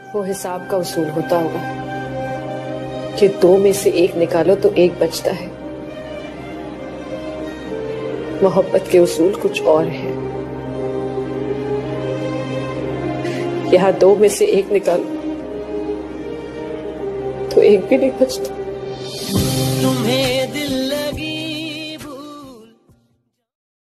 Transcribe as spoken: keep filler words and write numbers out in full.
वो हिसाब का उसूल होता होगा कि दो में से एक निकालो तो एक बचता है। मोहब्बत के उसूल कुछ और है। यहाँ दो में से एक निकालो तो एक भी नहीं बचता। तुम्हें